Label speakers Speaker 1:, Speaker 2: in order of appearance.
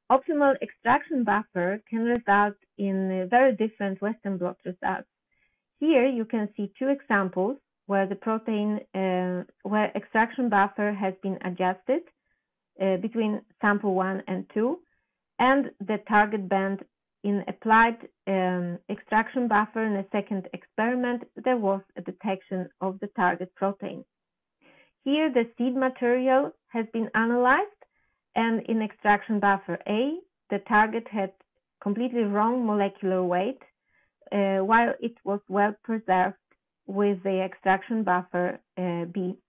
Speaker 1: Optimal extraction buffer can result in very different Western blot results. Here you can see two examples where the protein, where extraction buffer has been adjusted between sample 1 and 2, and the target band in applied extraction buffer. In a second experiment, there was a detection of the target protein. Here the seed material has been analyzed, and in extraction buffer A, the target had completely wrong molecular weight, while it was well preserved with the extraction buffer B.